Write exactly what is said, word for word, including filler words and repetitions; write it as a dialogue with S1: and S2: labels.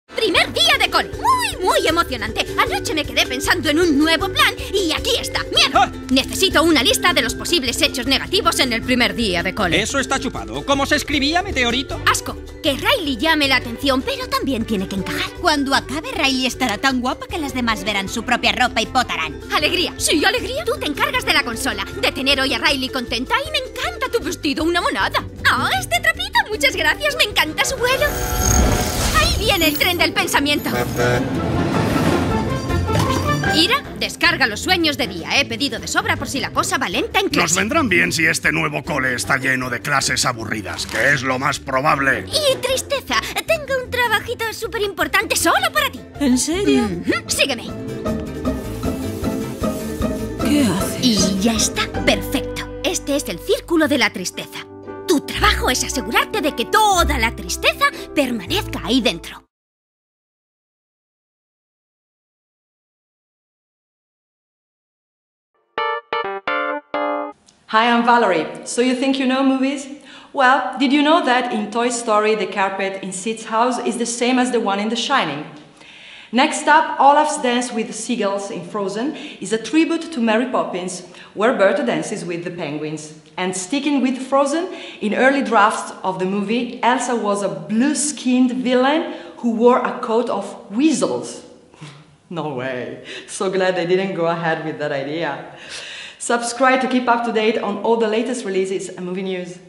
S1: Primer día de cole. Muy, muy emocionante. Anoche me quedé pensando en un nuevo plan y aquí está. ¡Mierda! ¡Ah! Necesito una lista de los posibles hechos negativos en el primer día de cole.
S2: Eso está chupado. ¿Cómo se escribía, meteorito?
S1: Asco. Que Riley llame la atención, pero también tiene que encajar.
S3: Cuando acabe, Riley estará tan guapa que las demás verán su propia ropa y potarán.
S1: Alegría. ¿Sí, alegría? Tú te encargas de la consola, de tener hoy a Riley contenta y me encanta tu vestido, una monada. ¡Ah, oh, este trapito! Muchas gracias, me encanta su vuelo. Ahí viene el tren del pensamiento. Ira, descarga los sueños de día. He pedido de sobra por si la cosa va lenta en clase.
S4: Nos vendrán bien si este nuevo cole está lleno de clases aburridas, que es lo más probable.
S1: Y tristeza. Tengo un trabajito súper importante solo para ti.
S3: ¿En serio?
S1: Mm-hmm. Sígueme.
S3: ¿Qué haces?
S1: Y ya está. Perfecto. Este es el círculo de la tristeza. Tu trabajo es asegurarte de que toda la tristeza permanezca ahí dentro.
S5: Hi, I'm Valerie. So you think you know movies? Well, did you know that in Toy Story the carpet in Sid's house is the same as the one in The Shining? Next up, Olaf's dance with the seagulls in Frozen is a tribute to Mary Poppins, where Berta dances with the penguins. And sticking with Frozen, in early drafts of the movie, Elsa was a blue-skinned villain who wore a coat of weasels. No way. So glad they didn't go ahead with that idea. Subscribe to keep up to date on all the latest releases and movie news.